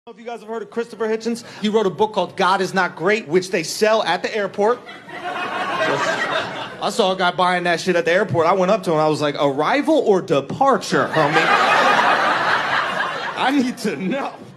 I don't know if you guys have heard of Christopher Hitchens. He wrote a book called God Is Not Great, which they sell at the airport. I saw a guy buying that shit at the airport. I went up to him. I was like, arrival or departure, homie? I need to know.